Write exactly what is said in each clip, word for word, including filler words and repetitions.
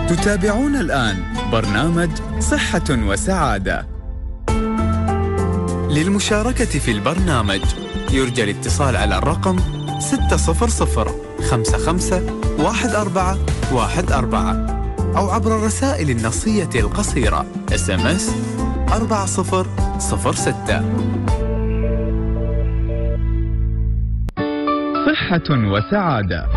تتابعون الآن برنامج صحة وسعادة. للمشاركة في البرنامج يرجى الاتصال على الرقم ستة صفر صفر خمسة خمسة واحد أربعة واحد أربعة أو عبر الرسائل النصية القصيرة إس إم إس أربعة صفر صفر ستة. صحة وسعادة.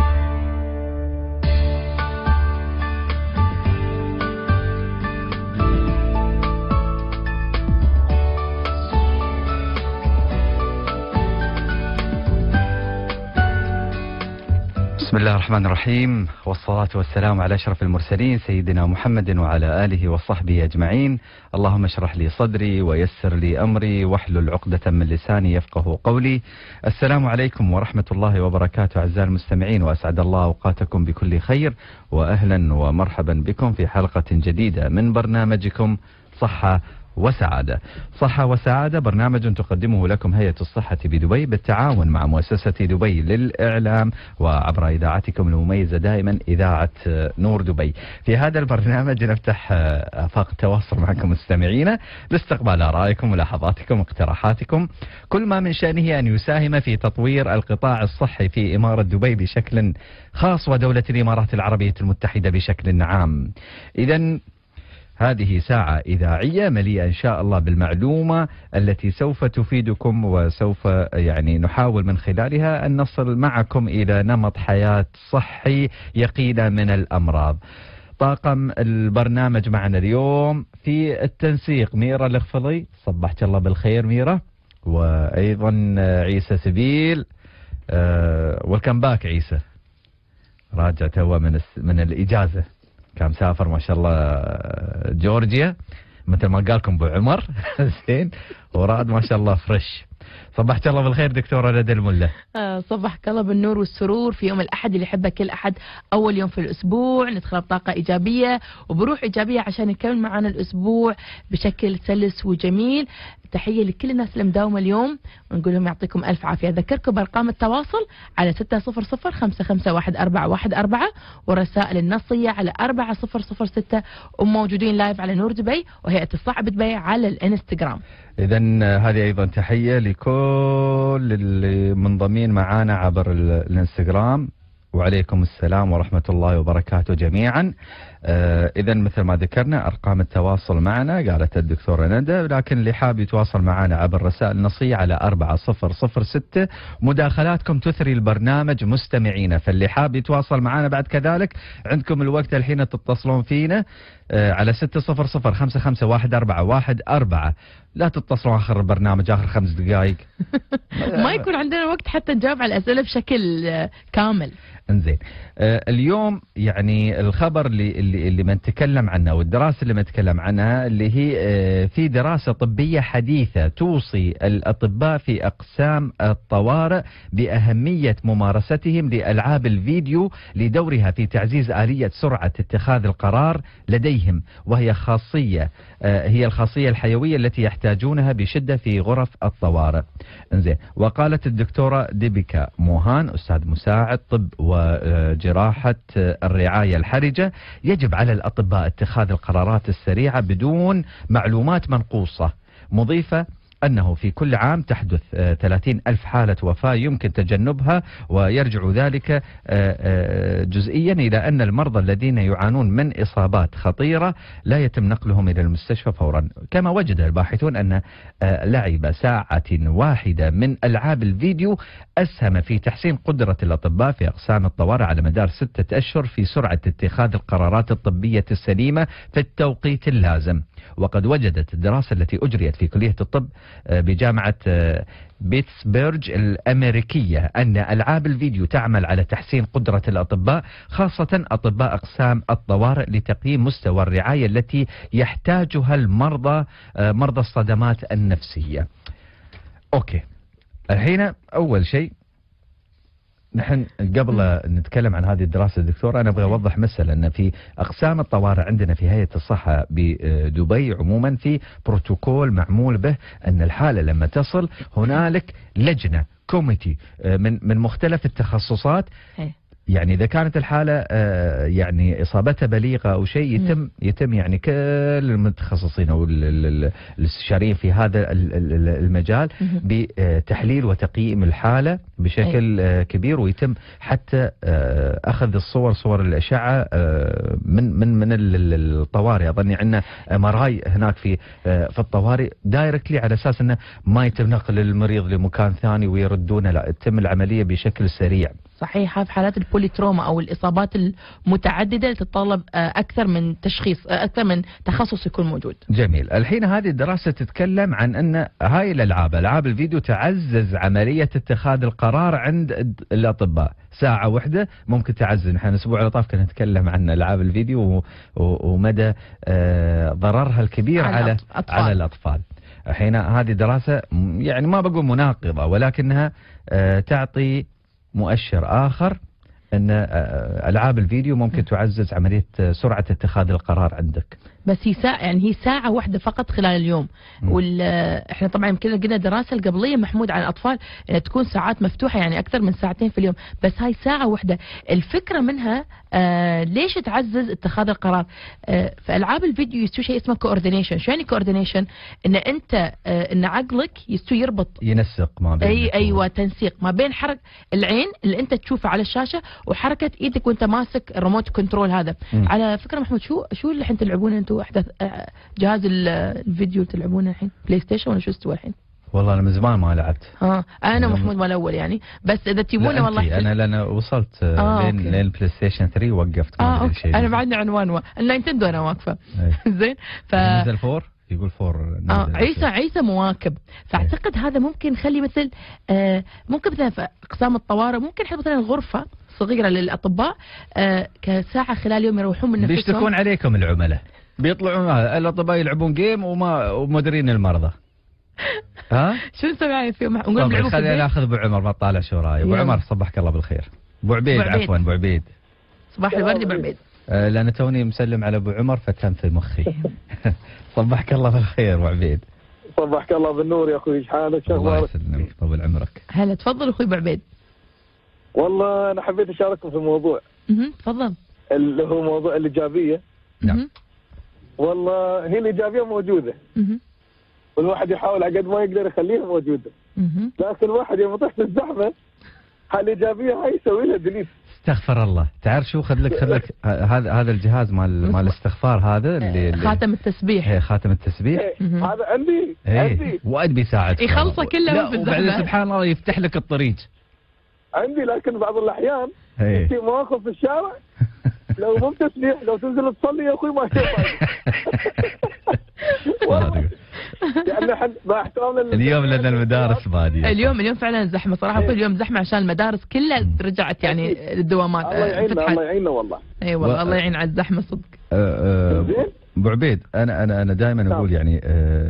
بسم الله الرحمن الرحيم، والصلاة والسلام على أشرف المرسلين سيدنا محمد وعلى آله وصحبه أجمعين. اللهم اشرح لي صدري ويسر لي أمري واحلل عقدة من لساني يفقه قولي. السلام عليكم ورحمة الله وبركاته أعزائي المستمعين، وأسعد الله أوقاتكم بكل خير، وأهلا ومرحبا بكم في حلقة جديدة من برنامجكم صحة وسعادة. صحة وسعادة برنامج تقدمه لكم هيئة الصحة بدبي بالتعاون مع مؤسسة دبي للإعلام وعبر إذاعتكم المميزة دائما إذاعة نور دبي. في هذا البرنامج نفتح آفاق التواصل معكم مستمعينا لاستقبال آرائكم ملاحظاتكم اقتراحاتكم، كل ما من شأنه أن يساهم في تطوير القطاع الصحي في إمارة دبي بشكل خاص ودولة الإمارات العربية المتحدة بشكل عام. إذن هذه ساعة إذاعية مليئة إن شاء الله بالمعلومة التي سوف تفيدكم، وسوف يعني نحاول من خلالها أن نصل معكم إلى نمط حياة صحي يقينا من الأمراض. طاقم البرنامج معنا اليوم في التنسيق ميرا الغفلي، صبحت الله بالخير ميرا، وأيضا عيسى سبيل. أه والكم باك عيسى، راجع توا من من الإجازة، كان مسافر ما شاء الله جورجيا مثل ما قالكم ابو عمر زين، وراد ما شاء الله فريش. صبحت الله بالخير دكتورة ندى الملا. آه صبحك الله بالنور والسرور في يوم الأحد اللي يحبه كل أحد، أول يوم في الأسبوع ندخل بطاقة إيجابية وبروح إيجابية عشان نكمل معنا الأسبوع بشكل سلس وجميل. تحية لكل الناس اللي مداومة اليوم ونقول لهم يعطيكم ألف عافية. أذكركم بأرقام التواصل على ستة صفر صفر خمسة خمسة واحد أربعة واحد أربعة والرسائل النصية على أربعة صفر صفر ستة، وموجودين لايف على نور دبي وهيئة الصحة بدبي على الانستغرام. إذن هذه أيضا تحية لكل اللي منضمين معانا عبر الانستغرام، وعليكم السلام ورحمة الله وبركاته جميعا. آه إذا مثل ما ذكرنا أرقام التواصل معنا قالت الدكتورة ندى، لكن اللي حاب يتواصل معنا عبر الرسائل النصية على أربعة صفر صفر ستة. مداخلاتكم تثري البرنامج مستمعينا، فاللي حاب يتواصل معنا بعد كذلك عندكم الوقت الحين تتصلون فينا آه على ستة صفر صفر خمسة خمسة واحد أربعة واحد أربعة. لا تتصلون آخر البرنامج آخر خمس دقائق ما يكون عندنا وقت حتى نجاوب على الأسئلة بشكل كامل. انزين آه اليوم يعني الخبر اللي اللي اللي بنتكلم عنه والدراسه اللي بنتكلم عنها اللي هي آه في دراسه طبيه حديثه توصي الاطباء في اقسام الطوارئ باهميه ممارستهم لالعاب الفيديو لدورها في تعزيز اليه سرعه اتخاذ القرار لديهم، وهي خاصيه آه هي الخاصيه الحيويه التي يحتاجونها بشده في غرف الطوارئ. انزين وقالت الدكتوره ديبيكا موهان استاذ مساعد طب وجراحة الرعاية الحرجة، يجب على الأطباء اتخاذ القرارات السريعة بدون معلومات منقوصة، مضيفة أنه في كل عام تحدث ثلاثين ألف حالة وفاة يمكن تجنبها، ويرجع ذلك جزئيا إلى أن المرضى الذين يعانون من إصابات خطيرة لا يتم نقلهم إلى المستشفى فورا. كما وجد الباحثون أن لعب ساعة واحدة من ألعاب الفيديو أسهم في تحسين قدرة الأطباء في أقسام الطوارئ على مدار ستة أشهر في سرعة اتخاذ القرارات الطبية السليمة في التوقيت اللازم. وقد وجدت الدراسة التي أجريت في كلية الطب بجامعة بيتسبرغ الأمريكية أن ألعاب الفيديو تعمل على تحسين قدرة الأطباء خاصة أطباء أقسام الطوارئ لتقييم مستوى الرعاية التي يحتاجها المرضى مرضى الصدمات النفسية. أوكي، الحين أول شيء نحن قبل نتكلم عن هذه الدراسة دكتور أنا أبغى أوضح مسألة، أن في أقسام الطوارئ عندنا في هيئة الصحة بدبي عموما في بروتوكول معمول به أن الحالة لما تصل هنالك لجنة كوميتي من من مختلف التخصصات يعني إذا كانت الحالة آه يعني إصابتها بليغة أو شيء يتم م. يتم يعني كل المتخصصين أو الاستشاريين في هذا المجال بتحليل وتقييم الحالة بشكل آه كبير، ويتم حتى آه أخذ الصور صور الأشعة آه من من من الطوارئ. أظني عندنا ام ار اي هناك في آه في الطوارئ دايركتلي، على أساس أنه ما يتم نقل المريض لمكان ثاني ويردونه، لا تتم العملية بشكل سريع. صحيح. في حالات البوليتروما او الاصابات المتعدده تتطلب اكثر من تشخيص، اكثر من تخصص يكون موجود. جميل. الحين هذه الدراسه تتكلم عن ان هاي الالعاب العاب الفيديو تعزز عمليه اتخاذ القرار عند الاطباء. ساعه واحده ممكن تعزز. نحن الاسبوع اللي طاف كنا نتكلم عن العاب الفيديو ومدى ضررها الكبير على على الأطفال. على الاطفال. الحين هذه دراسه يعني ما بقول مناقضه، ولكنها تعطي مؤشر آخر أن ألعاب الفيديو ممكن تعزز عملية سرعة اتخاذ القرار عندك. بس هي ساعة، يعني هي ساعة واحدة فقط خلال اليوم. وال احنا طبعا يمكن قلنا الدراسة القبلية محمود على الأطفال أنها تكون ساعات مفتوحة، يعني أكثر من ساعتين في اليوم، بس هاي ساعة واحدة. الفكرة منها آه ليش تعزز اتخاذ القرار؟ آه في ألعاب الفيديو يستوي شيء اسمه كوردينيشن. شو يعني كوردينيشن؟ أن أنت آه أن عقلك يستوي يربط، ينسق ما بين أي أيوة تنسيق ما بين حركة العين اللي أنت تشوفه على الشاشة وحركة إيدك وأنت ماسك الريموت كنترول هذا. م. على فكرة محمود، شو شو اللي الحين تلعبونه أنتم؟ أحدث جهاز الفيديو تلعبونه الحين بلاي ستيشن ولا شو استوى الحين؟ والله انا من زمان ما لعبت. اه انا محمود ما الاول يعني، بس اذا تبونه والله انا لان وصلت آه لين لين البلاي ستيشن ثلاثة وقفت. اه اوكي. انا بعدني عنوان و... النينتندو انا واقفه. زين. ف نزل فور يقول فور. اه عيسى عيسى مواكب. فاعتقد أي. هذا ممكن نخلي مثل آه ممكن مثلا في اقسام الطوارئ ممكن نحط مثلا غرفه صغيره للاطباء آه كساعه خلال اليوم يروحون من نفسهم. بيشتكون عليكم العملاء، بيطلعون الاطباء يلعبون جيم وما ومديرين المرضى. ها شو نسوي فيهم؟ نقول طيب خلينا ناخذ ابو عمر، ما طالع شو رايه. ابو عمر صبحك الله بالخير. ابو عبيد, عفوا ابو عبيد. صباح الورد ابو عبيد. آه لان توني مسلم على ابو عمر فتم في مخي. صبحك الله بالخير ابو عبيد. صبحك الله بالنور يا اخوي، ايش حالك؟ شو الله يسلمك طول عمرك. هلا تفضل اخوي ابو عبيد. والله انا حبيت اشارككم في الموضوع. اها تفضل. اللي هو موضوع الايجابيه. نعم. والله هي الايجابيه موجوده. اها. والواحد يحاول على قد ما يقدر يخليها موجوده. اها. لكن الواحد يوم يطيح في الزحمه هالايجابيه هاي يسوي لها ديليت. استغفر الله. تعرف شو، خذ لك خذ لك هذا هذا الجهاز مال مال الاستغفار هذا اللي خاتم التسبيح. ايه خاتم التسبيح. هذا عندي عندي وايد بيساعد يخلصه كله في الزحمه. وبعدين سبحان الله يفتح لك الطريق. عندي، لكن بعض الاحيان في مواقف في الشارع لو مو تسبيح لو تنزل تصلي يا اخوي ما شاء الله. يعني احنا مع احترامنا اليوم لان المدارس باديه. اليوم اليوم فعلا زحمه صراحه. كل يوم زحمه عشان المدارس كلها رجعت يعني الدوامات. الله يعيننا الله يعيننا والله. اي والله الله يعين على الزحمه صدق. ابو عبيد انا انا انا دائما اقول يعني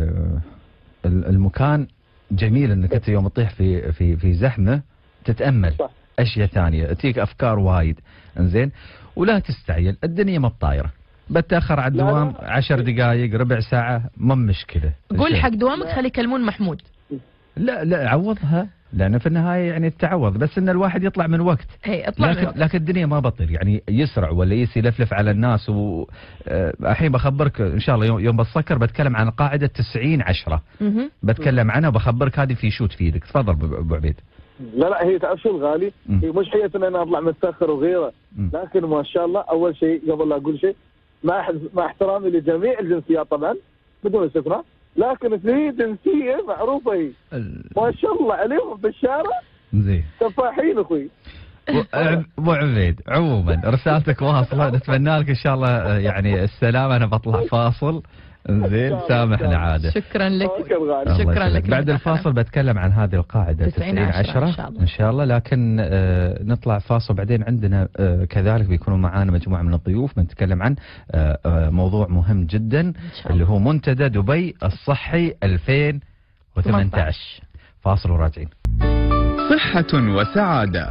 المكان جميل انك انت يوم تطيح في في في زحمه تتامل صح. اشياء ثانيه تجيك افكار وايد. انزين ولا تستعجل، الدنيا ما بطايره. بتاخر على الدوام عشر دقائق ربع ساعه ما مشكله. قول حق دوامك خلي يكلمون محمود. لا لا عوضها، لان في النهايه يعني التعوض، بس ان الواحد يطلع من وقت. اي اطلع لكن من وقت. لكن الدنيا ما بطير يعني يسرع ولا يسي يلفلف على الناس. والحين بخبرك ان شاء الله يوم, يوم بتسكر بتكلم عن قاعده تسعين عشرة. بتكلم عنها وبخبرك هذه في شوت في ايدك. تفضل ابو عبيد. لا لا هي تعرف شو الغالي؟ هي مش حية ان انا اطلع متاخر وغيره، لكن ما شاء الله اول شيء قبل لا اقول شيء مع مع احترامي لجميع الجنسيات طبعا بدون استثناء، لكن في جنسيه معروفه هي ما شاء الله عليهم بالشارع زين سفاحين اخوي. ابو عبيد عموما رسالتك واصله، نتمنى لك ان شاء الله يعني السلامه. انا بطلع فاصل. زين سامحنا عاده. شكرا لك. شكرا لك. بعد الفاصل بتكلم عن هذه القاعده تسعين عشرة ان شاء الله. لكن آه نطلع فاصل بعدين عندنا آه كذلك بيكونوا معانا مجموعه من الضيوف بنتكلم عن آه آه موضوع مهم جدا اللي هو منتدى دبي الصحي ألفين وثمانية عشر. فاصل وراجعين. صحة وسعادة.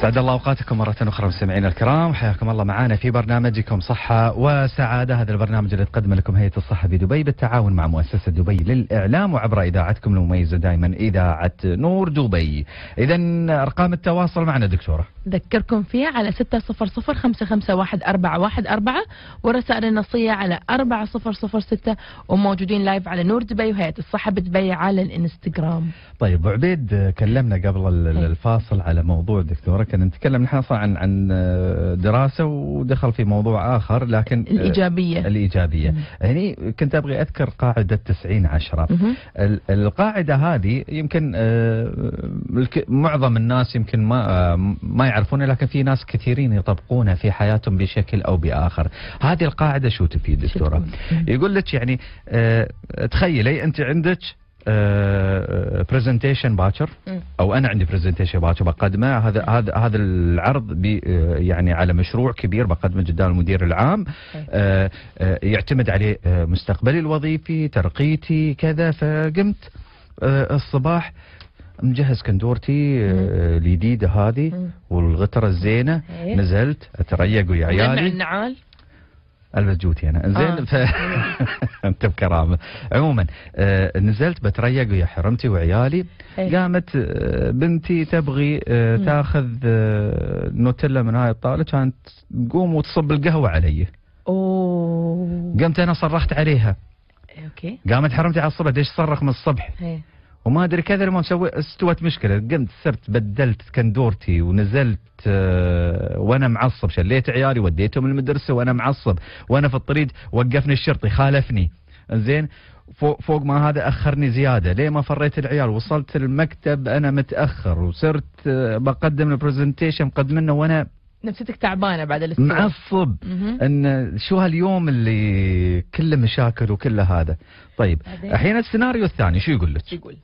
سعد الله اوقاتكم مره اخرى مستمعينا الكرام، حياكم الله معنا في برنامجكم صحه وسعاده. هذا البرنامج اللي تقدم لكم هيئه الصحه بدبي بالتعاون مع مؤسسه دبي للاعلام وعبر اذاعتكم المميزه دائما اذاعه نور دبي. اذا ارقام التواصل معنا دكتوره ذكركم فيها على ستة صفر صفر خمسة خمسة واحد أربعة واحد أربعة ورسائل النصيه على أربعة صفر صفر ستة، وموجودين لايف على نور دبي وهيئه الصحه بدبي على الانستغرام. طيب عبيد، كلمنا قبل الفاصل على موضوع دكتوره، كنا نتكلم نحن عن عن دراسه ودخل في موضوع اخر، لكن الايجابيه الايجابيه هني كنت ابغي اذكر قاعده تسعين عشرة. القاعده هذه يمكن معظم الناس يمكن ما ما يعرفونها، لكن في ناس كثيرين يطبقونها في حياتهم بشكل او باخر. هذه القاعده شو تفيد دكتوره؟ يقول لك يعني اه تخيلي انت عندك برزنتيشن باكر، او انا عندي برزنتيشن باكر بقدمه. هذا هذا هذا العرض بي يعني على مشروع كبير بقدمه قدام المدير العام، آه آه يعتمد عليه آه مستقبلي الوظيفي، ترقيتي كذا. فقمت آه الصباح مجهز كندورتي آه الجديده هذه والغتره الزينه، نزلت اتريق ويا عيالي. النعال البس جوتي انا زين. آه. ف... انت بكرامه. عموما آه نزلت بتريق ويا حرمتي وعيالي. هي. قامت آه بنتي تبغي آه تاخذ آه نوتيلا من هاي الطاوله، كانت تقوم وتصب القهوه علي. اوه قمت انا صرخت عليها. اوكي. قامت حرمتي عصبت، ليش تصرخ من الصبح؟ هي. وما ادري كذا. لما مسوي استوت مشكله، قمت صرت بدلت كندورتي ونزلت أه وانا معصب، شليت عيالي وديتهم المدرسه وانا معصب، وانا في الطريق وقفني الشرطي خالفني. زين فوق فوق ما هذا اخرني زياده، ليه ما فريت العيال؟ وصلت المكتب انا متاخر، وصرت أه بقدم البرزنتيشن مقدمنه وانا نفسيتك تعبانه بعد الاستوى، معصب ان شو هاليوم اللي كله مشاكل وكله هذا. طيب الحين السيناريو الثاني شو يقول لك؟ شو يقول؟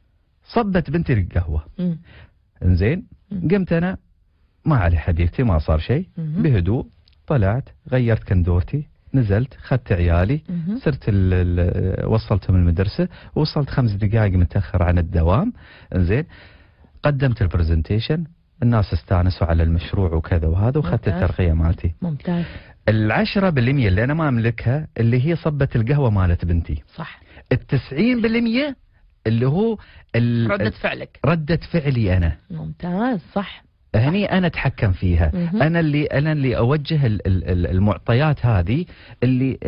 صبت بنتي القهوه. انزين قمت انا ما علي حديثتي، ما صار شيء، بهدوء طلعت غيرت كندورتي، نزلت خدت عيالي، صرت وصلتهم المدرسه، وصلت خمس دقائق متاخر عن الدوام. انزين قدمت البرزنتيشن، الناس استانسوا على المشروع وكذا وهذا، وخدت الترقيه مالتي. ممتاز. العشرة بالمية اللي انا ما املكها اللي هي صبت القهوه مالت بنتي. صح. التسعين بالمية اللي هو ردة فعلك، ردة فعلي انا. ممتاز. صح. هني انا اتحكم فيها. مه. انا اللي انا اللي اوجه المعطيات هذه اللي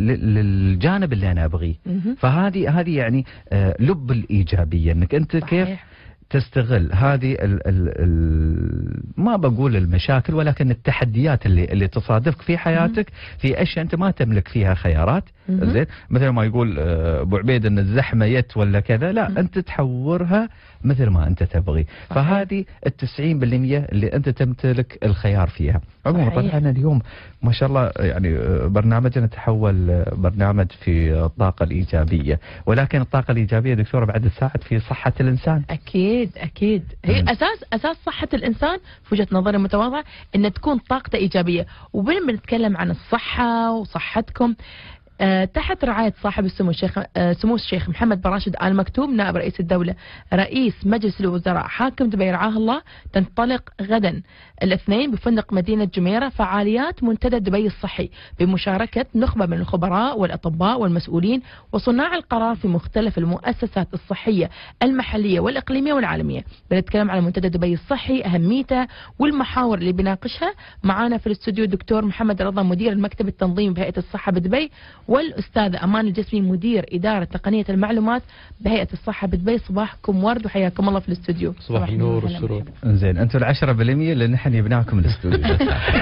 للجانب اللي انا ابغيه. فهذه هذه يعني لب الايجابيه، انك انت صحيح. كيف تستغل هذه ال ال ال ما بقول المشاكل، ولكن التحديات اللي اللي تصادفك في حياتك في اشياء انت ما تملك فيها خيارات. زين مثل ما يقول ابو عبيد ان الزحمه يت ولا كذا، لا مم. انت تحورها مثل ما انت تبغي. صحيح. فهذه التسعين بالمية اللي انت تمتلك الخيار فيها. عموما طبعا اليوم ما شاء الله يعني برنامجنا تحول برنامج في الطاقه الايجابيه، ولكن الطاقه الايجابيه دكتوره بعد تساعد في صحه الانسان. اكيد اكيد. هي مم. اساس اساس صحه الانسان في وجهه نظري المتواضعه ان تكون طاقته ايجابيه. وبين بنتكلم عن الصحه وصحتكم أه تحت رعاية صاحب السمو الشيخ أه سمو الشيخ محمد بن راشد آل مكتوم نائب رئيس الدولة رئيس مجلس الوزراء حاكم دبي رعاه الله، تنطلق غدا الاثنين بفندق مدينة جميرة فعاليات منتدى دبي الصحي بمشاركة نخبة من الخبراء والأطباء والمسؤولين وصناع القرار في مختلف المؤسسات الصحية المحلية والإقليمية والعالمية. بنتكلم على منتدى دبي الصحي، أهميته والمحاور اللي بناقشها. معانا في الاستوديو الدكتور محمد رضا مدير المكتب التنظيمي بهيئة الصحة بدبي، والأستاذة أمان الجسمي مدير إدارة تقنية المعلومات بهيئة الصحة بدبي. صباحكم ورد وحياكم الله في الاستوديو. صباح النور والسرور. زين انتم العشرة بالمية اللي نحن جبناكم الاستوديو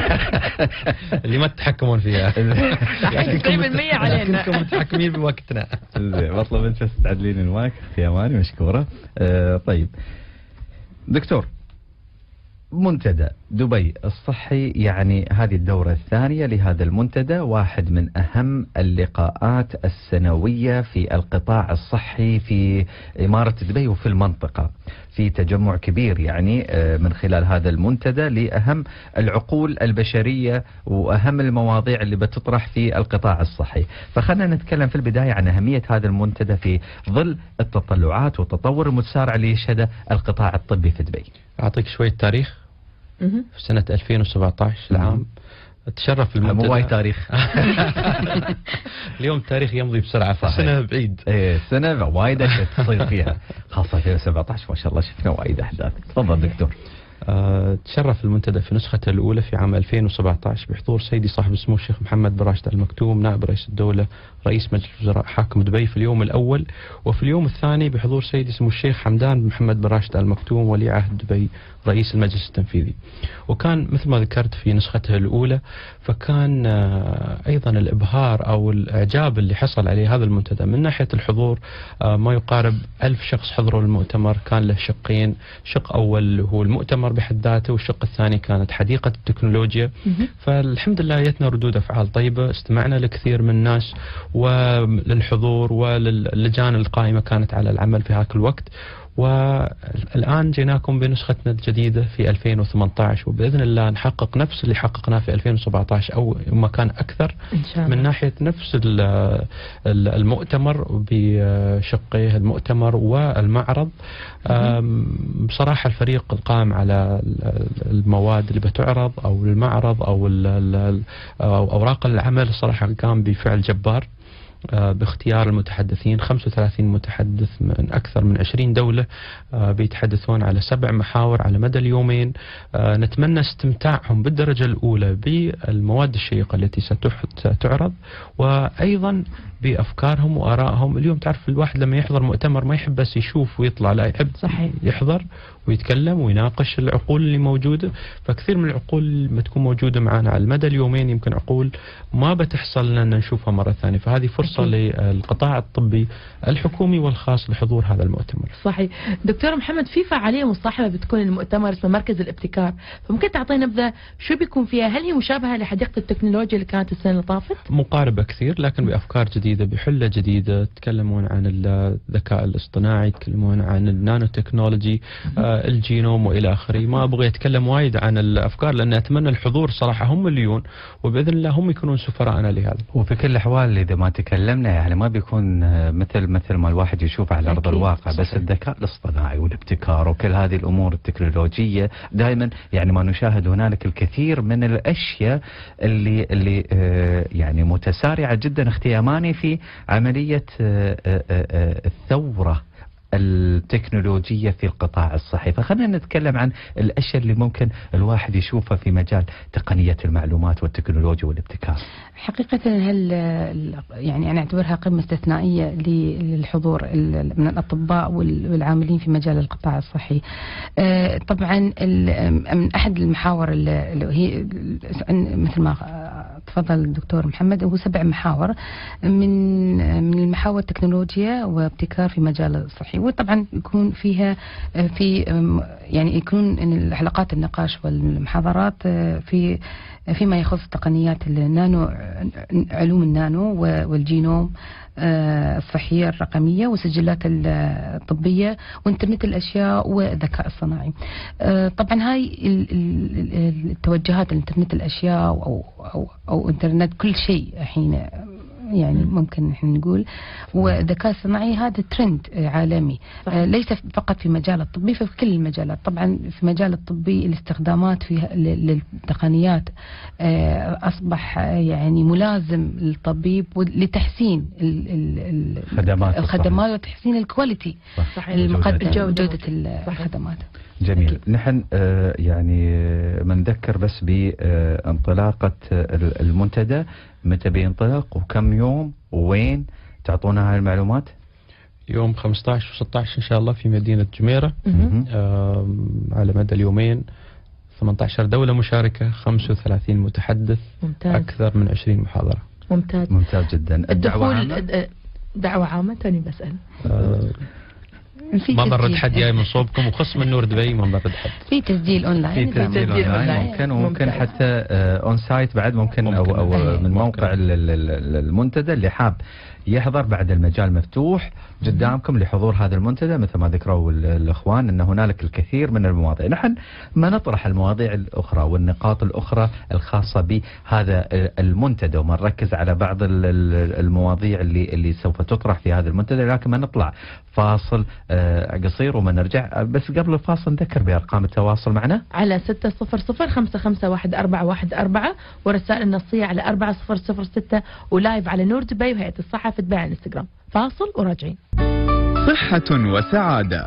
اللي ما تتحكمون فيها. عشرين بالمية علينا. كنتم متحكمين بوقتنا. زين بطلب انت تعدلين المايك يا اماني، مشكورة. آه طيب دكتور، منتدى دبي الصحي يعني هذه الدورة الثانية لهذا المنتدى، واحد من أهم اللقاءات السنوية في القطاع الصحي في إمارة دبي وفي المنطقة، في تجمع كبير يعني من خلال هذا المنتدى لأهم العقول البشرية وأهم المواضيع اللي بتطرح في القطاع الصحي. فخلنا نتكلم في البداية عن أهمية هذا المنتدى في ظل التطلعات والتطور المتسارع اللي يشهده القطاع الطبي في دبي. أعطيك شوية تاريخ. في سنة ألفين وسبعة عشر العام. تشرف المنتدى. مو وايد تاريخ. اليوم التاريخ يمضي بسرعة، سنة بعيد. ايه سنة وايد أشياء تصير فيها، خاصة في سبعة عشر ما شاء الله شفنا وايد أحداث. تفضل دكتور. أه تشرف المنتدى في نسخته الأولى في عام ألفين وسبعة عشر بحضور سيدي صاحب السمو الشيخ محمد بن راشد آل مكتوم نائب رئيس الدولة رئيس مجلس الوزراء حاكم دبي في اليوم الأول، وفي اليوم الثاني بحضور سيدي سمو الشيخ حمدان بن محمد بن راشد آل مكتوم ولي عهد دبي رئيس المجلس التنفيذي. وكان مثل ما ذكرت في نسخته الأولى، فكان أيضا الإبهار أو الإعجاب اللي حصل عليه هذا المنتدى من ناحية الحضور، ما يقارب ألف شخص حضروا المؤتمر. كان له شقين، شق أول هو المؤتمر بحد ذاته، والشق الثاني كانت حديقة التكنولوجيا. فالحمد لله جتنا ردود أفعال طيبة، استمعنا لكثير من الناس وللحضور وللجان القائمة كانت على العمل في هاك الوقت. والآن جيناكم بنسختنا الجديدة في ألفين وثمانية عشر، وبإذن الله نحقق نفس اللي حققناه في ألفين وسبعة عشر أو ما كان أكثر إن شاء الله. من ناحية نفس المؤتمر بشقيه المؤتمر والمعرض. بصراحة الفريق القائم على المواد اللي بتعرض أو المعرض أو أوراق العمل صراحة قام بفعل جبار باختيار المتحدثين. خمسة وثلاثين متحدث من أكثر من عشرين دولة بيتحدثون على سبع محاور على مدى اليومين. نتمنى استمتاعهم بالدرجة الأولى بالمواد الشيقة التي ستعرض، وأيضا بأفكارهم وآرائهم. اليوم تعرف الواحد لما يحضر مؤتمر ما يحب بس يشوف ويطلع، لا يحب صحيح يحضر ويتكلم ويناقش العقول اللي موجودة. فكثير من العقول ما تكون موجودة معنا على المدى اليومين يمكن عقول ما بتحصل لنا نشوفها مرة ثانية. فهذه فرصة للقطاع الطبي الحكومي والخاص لحضور هذا المؤتمر. صحيح. دكتور محمد، في فعالية مصاحبة بتكون المؤتمر اسمه مركز الابتكار، فممكن تعطينا نبذة شو بيكون فيها؟ هل هي مشابهة لحديقة التكنولوجيا اللي كانت السنة اللي طافت؟ مقاربة كثير، لكن بأفكار جديدة بحلة جديدة. يتكلمون عن الذكاء الاصطناعي، يتكلمون عن النانو تكنولوجي، آه الجينوم وإلى آخره. ما أبغى أتكلم وايد عن الأفكار لأن أتمنى الحضور صراحة هم مليون، وبإذن الله هم يكونون سفراءنا لهذا. وفي كل الأحوال إذا ما تكلمنا يعني ما بيكون مثل مثل ما الواحد يشوف على أرض الواقع. بس صحيح. الذكاء الاصطناعي والابتكار وكل هذه الأمور التكنولوجية دائما يعني ما نشاهد هنالك الكثير من الأشياء اللي اللي آه يعني متسارعة جدا اختياماني في عملية آه آه الثورة التكنولوجية في القطاع الصحي. فخلينا نتكلم عن الأشياء اللي ممكن الواحد يشوفها في مجال تقنية المعلومات والتكنولوجيا والابتكار. حقيقة هل يعني أنا أعتبرها قمة استثنائية للحضور من الأطباء والعاملين في مجال القطاع الصحي. طبعا من أحد المحاور اللي هي مثل ما تفضل الدكتور محمد هو سبع محاور من من المحاور التكنولوجيا وابتكار في مجال الصحي، وطبعا يكون فيها في يعني يكون الحلقات النقاش والمحاضرات في فيما يخص تقنيات النانو، علوم النانو والجينوم الصحية الرقمية والسجلات الطبية وإنترنت الأشياء والذكاء الصناعي. طبعا هاي التوجهات الإنترنت الأشياء أو أو أو إنترنت كل شيء الحين يعني ممكن نحن نقول، والذكاء الصناعي هذا ترند عالمي. آه ليس فقط في مجال الطبي، في كل المجالات. طبعا في مجال الطبي الاستخدامات فيها للتقنيات آه أصبح يعني ملازم للطبيب لتحسين الخدمات الخدمات وتحسين الكواليتي، جودة الخدمات. جميل. أكيد. نحن آه يعني بنذكر بس بانطلاقة المنتدى، متى بينطلق وكم يوم ووين؟ تعطونا هاي المعلومات. يوم خمسة عشر وستة عشر إن شاء الله في مدينة جميرة. آه على مدى اليومين ثمانية عشر دولة مشاركة، خمسة وثلاثين متحدث. ممتاز. أكثر من عشرين محاضرة. ممتاز ممتاز جدا. الدخول عامة؟ دعوة عامة تاني بسأل. آه ما برد حد جاي من صوبكم، وخصم النور دبي ما برد حد. في تسجيل اونلاين، في تسجيل اونلاين ممكن، وممكن حتى اون سايت بعد ممكن، او او من موقع المنتدى اللي حاب يحضر. بعد المجال مفتوح قدامكم لحضور هذا المنتدى، مثل ما ذكروا الإخوان أن هنالك الكثير من المواضيع. نحن ما نطرح المواضيع الأخرى والنقاط الأخرى الخاصة بهذا المنتدى، وما نركز على بعض المواضيع اللي اللي سوف تطرح في هذا المنتدى، لكن ما نطلع فاصل قصير وما نرجع. بس قبل الفاصل نذكر بأرقام التواصل معنا على ستة صفر صفر خمسة خمسة واحد أربعة واحد أربعة، ورسائل النصية على أربعة صفر صفر ستة، ولايف على نور دبي وهيئة الصحة في دبي على الانستغرام. فاصل وراجعين. صحة وسعادة.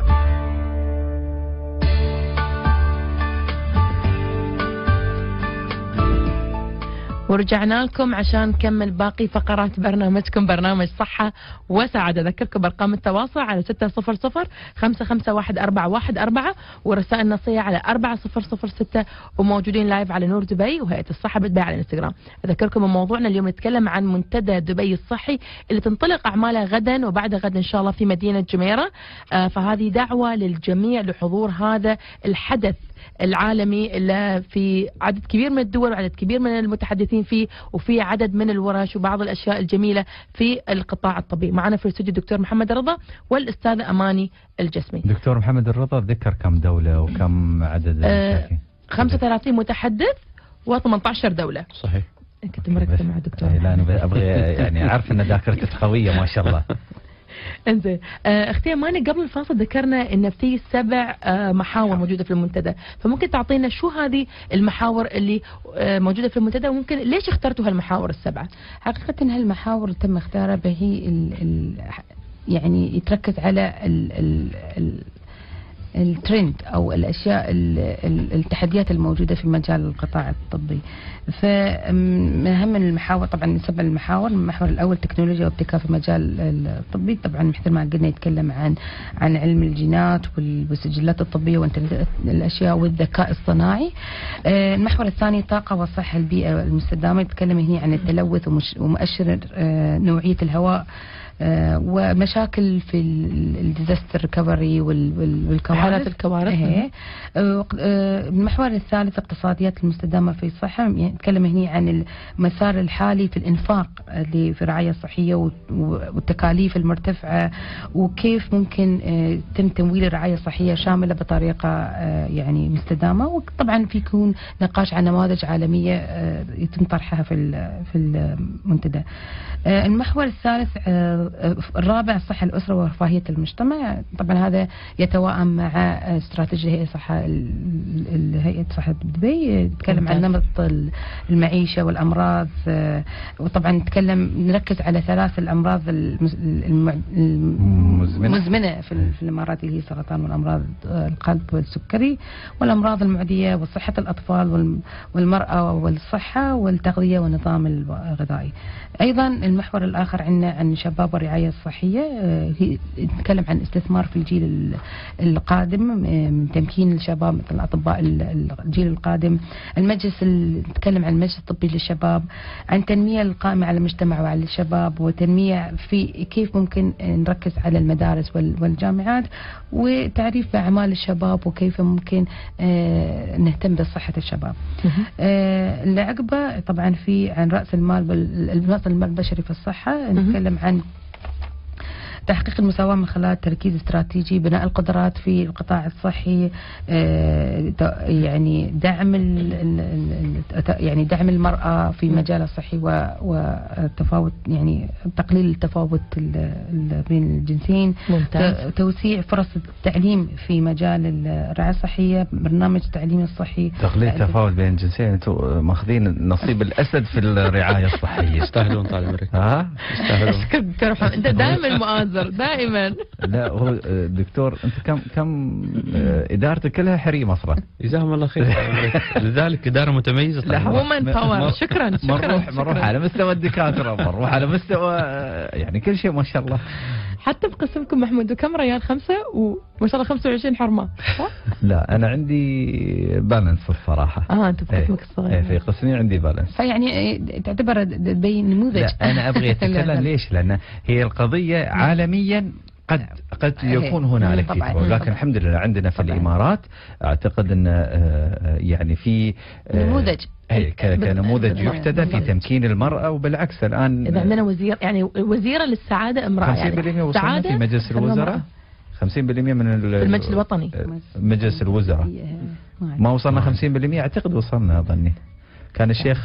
ورجعنا لكم عشان نكمل باقي فقرات برنامجكم برنامج صحة وسعادة. أذكركم بأرقام التواصل على ستة صفر صفر خمسة خمسة واحد أربعة واحد أربعة، ورسائل نصية على أربعة صفر صفر ستة، وموجودين لايف على نور دبي وهيئة الصحة بدبي على الانستغرام. أذكركم بموضوعنا اليوم نتكلم عن منتدى دبي الصحي اللي تنطلق أعماله غدا وبعد غد إن شاء الله في مدينة جميرة. آه فهذه دعوة للجميع لحضور هذا الحدث العالمي اللي في عدد كبير من الدول وعدد كبير من المتحدثين فيه، وفي عدد من الورش وبعض الأشياء الجميلة في القطاع الطبي. معنا في الاستوديو الدكتور محمد الرضا والأستاذة أماني الجسمي. دكتور محمد الرضا، ذكر كم دولة وكم عدد المشاركين؟ آه خمسة وثلاثين متحدث وثمانية عشر دولة. صحيح. كنت مركزة مع الدكتور. لا أنا أبغى يعني عارف أن ذاكرتك قوية ما شاء الله. انزين آه اختي اماني، قبل الفاصل ذكرنا ان في سبع آه محاور موجوده في المنتدى، فممكن تعطينا شو هذه المحاور اللي آه موجوده في المنتدى، وممكن ليش اخترتوا هالمحاور السبعه؟ حقيقه هالمحاور تم اختارها بهي ال ال يعني يتركز على ال ال ال الترند او الاشياء التحديات الموجوده في مجال القطاع الطبي. فمن اهم المحاور طبعا سبع المحاور. المحور الاول تكنولوجيا وابتكار في مجال الطبي، طبعا مثل ما قلنا يتكلم عن عن علم الجينات والسجلات الطبيه وانترنت الاشياء والذكاء الصناعي. المحور الثاني طاقه والصحه البيئه المستدامه، يتكلم هنا عن التلوث ومؤشر نوعيه الهواء آه ومشاكل في الديزاستر ريكفري والكوارث حالات الكوارث. آه آه المحور الثالث اقتصاديات المستدامه في الصحه، يعني نتكلم هنا عن المسار الحالي في الانفاق اللي في الرعايه الصحيه والتكاليف المرتفعه، وكيف ممكن آه تم تمويل الرعايه الصحيه شامله بطريقه آه يعني مستدامه. وطبعا في يكون نقاش عن نماذج عالميه آه يتم طرحها في في المنتدى. آه المحور الثالث آه الرابع الصحة الأسرة ورفاهية المجتمع، طبعا هذا يتوائم مع استراتيجية هيئة صحة هيئة صحة دبي، يتكلم عن نمط المعيشة والأمراض، وطبعا نتكلم نركز على ثلاث الأمراض المزمنة في الإمارات اللي هي سرطان والأمراض القلب والسكري والأمراض المعدية وصحة الأطفال والمرأة والصحة والتغذية والنظام الغذائي. أيضا المحور الآخر عندنا عن شباب الرعاية الصحية، نتكلم عن استثمار في الجيل القادم، تمكين الشباب مثل الأطباء الجيل القادم. المجلس نتكلم عن المجلس الطبي للشباب، عن تنمية القائمة على المجتمع وعلى الشباب، وتنمية في كيف ممكن نركز على المدارس والجامعات، وتعريف بأعمال الشباب وكيف ممكن نهتم بصحة الشباب. اللي عقبه طبعا في عن رأس المال رأس المال البشري في الصحة، نتكلم عن تحقيق المساواة من خلال تركيز استراتيجي، بناء القدرات في القطاع الصحي، يعني دعم يعني دعم المرأة في مجال الصحي وتفاوت يعني تقليل التفاوت بين الجنسين. ممتاز. توسيع فرص التعليم في مجال الرعاية الصحية، برنامج التعليم الصحي. تقليل التفاوت بين الجنسين، انتم ماخذين نصيب الاسد في الرعاية الصحية. يستاهلون طال عمرك. ها يستاهلون. شكرا دكتور محمد، انت دائما مؤازر دائما. لا هو دكتور انت كم كم ادارتك كلها حريم اصلا. جزاهم الله خير. لذلك اداره متميزه. لا ومن باور. شكرا شكرا. نروح نروح على مستوى الدكاتره، نروح على مستوى يعني كل شيء ما شاء الله. حتى بقسمكم محمود وكم ريال؟ خمسة وما شاء الله خمسة وعشرين حرمة. لا انا عندي بالانس الصراحه. اه انت بقسمك الصغير. ايه في قسمي عندي بالانس. فيعني تعتبر تبين نموذج. لا انا ابغى اتكلم ليش؟ لان هي القضيه عالميا قد قد يكون هنالك تفاوت، لكن الحمد لله عندنا في الامارات اعتقد ان يعني في نموذج اي كنموذج يحتذى في تمكين المرأة، وبالعكس الآن إذا عندنا وزير يعني وزيرة للسعادة امرأة، خمسين بالمئة وصلنا في مجلس الوزراء، خمسين بالمئة من في المجلس الوطني مجلس الوزراء ما وصلنا خمسين بالمئة، أعتقد وصلنا أظني. كان الشيخ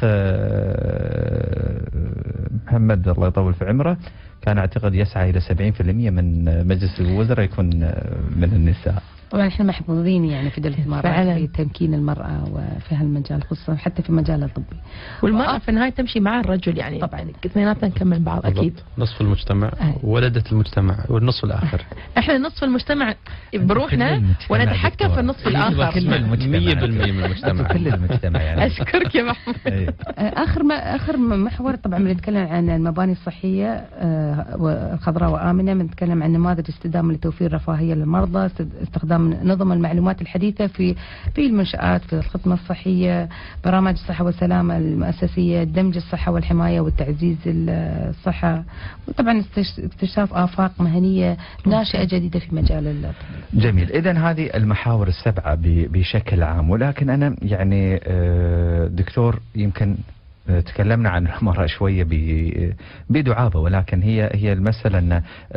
محمد الله يطول في عمره كان أعتقد يسعى إلى سبعين بالمئة من مجلس الوزراء يكون من النساء. طبعا احنا محظوظين يعني في دولة الإمارات في تمكين المرأة وفي هالمجال، خصوصا حتى في المجال الطبي. والمرأة في النهاية تمشي مع الرجل يعني طبعا اثنيناتنا نكمل بعض اكيد. نصف المجتمع ولدت المجتمع والنصف الآخر. احنا نصف المجتمع بروحنا ونتحكم في النصف الآخر. كل المجتمع مية بالمية من المجتمع. كل المجتمع يعني. أشكرك يا محمود. آخر ما آخر محور طبعا بنتكلم عن المباني الصحية الخضراء وآمنة، بنتكلم عن نماذج استدامة لتوفير رفاهية للمرضى، استخدام نظم المعلومات الحديثة في في المنشآت، في الخدمة الصحية، برامج الصحة والسلامة المؤسسية، دمج الصحة والحماية والتعزيز الصحة، وطبعا اكتشاف آفاق مهنية ناشئة جديدة في مجال الطب. جميل. إذا هذه المحاور السبعة بشكل عام، ولكن أنا يعني دكتور يمكن تكلمنا عن المرأة شوية بدعابة، ولكن هي هي المسألة أن